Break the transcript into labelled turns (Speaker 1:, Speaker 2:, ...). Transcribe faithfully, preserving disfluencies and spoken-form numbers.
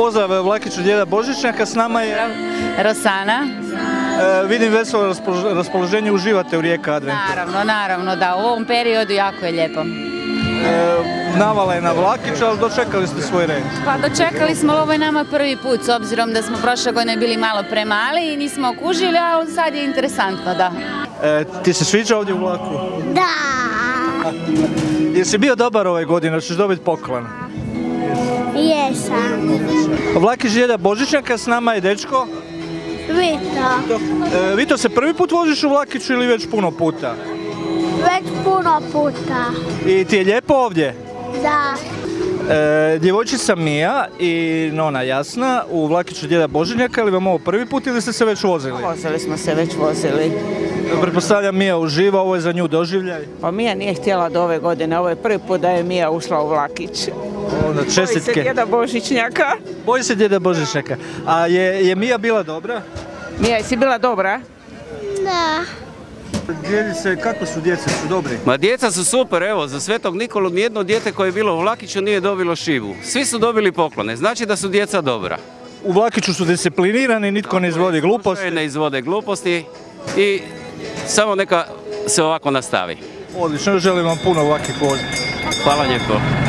Speaker 1: pozdrav Vlakiću djeda Božićnjaka, s nama je
Speaker 2: Rosana.
Speaker 1: E, vidim veselo raspoloženje, uživate u Rijeka Advent.
Speaker 2: Naravno, naravno, da, u ovom periodu jako je lijepo.
Speaker 1: E, navala je na Vlakića, ali dočekali ste svoj red.
Speaker 2: Pa dočekali smo, ovo je nama prvi put, s obzirom da smo prošle godine bili malo premali i nismo okužili, ali sad je interesantno, da.
Speaker 1: E, ti se sviđa ovdje u vlaku?
Speaker 3: Da.
Speaker 1: Jesi bio dobar ove godine, hoćeš dobiti poklon?
Speaker 3: Jesam.
Speaker 1: Vlakić djeda Božićnjaka, s nama je dečko.
Speaker 3: Vito.
Speaker 1: E, Vito, se prvi put voziš u Vlakiću ili već puno puta?
Speaker 3: Već puno puta.
Speaker 1: I ti je lijepo ovdje?
Speaker 3: Da.
Speaker 1: E, djevojčica Mija i nona Jasna u Vlakiću djeda Božićnjaka, ili vam ovo prvi put ili ste se već vozili?
Speaker 4: Vozili smo se, već vozili.
Speaker 1: Pretpostavljam Mija uživa, ovo je za nju doživljaj.
Speaker 4: Pa Mija nije htjela do ove godine, ovo je prvi put da je Mija ušla u vlakić.
Speaker 1: Onda
Speaker 4: Boji
Speaker 1: čestitke.
Speaker 4: se djeda Božićnjaka.
Speaker 1: Boji se djeda Božićnjaka. A je, je Mija bila dobra?
Speaker 4: Mija, jesi bila dobra?
Speaker 3: Da.
Speaker 1: Djelice, kako su djeca, su dobri?
Speaker 5: Ma djeca su super, evo, za Svetog Nikolu nijedno dijete koje je bilo u Vlakiću nije dobilo šivu. Svi su dobili poklone, znači da su djeca dobra.
Speaker 1: U Vlakiću su disciplinirani, nitko ne izvodi gluposti.
Speaker 5: Ne izvode gluposti i samo neka se ovako nastavi.
Speaker 1: Odlično, želim vam puno ovakvih voza.
Speaker 5: Hvala lijepo.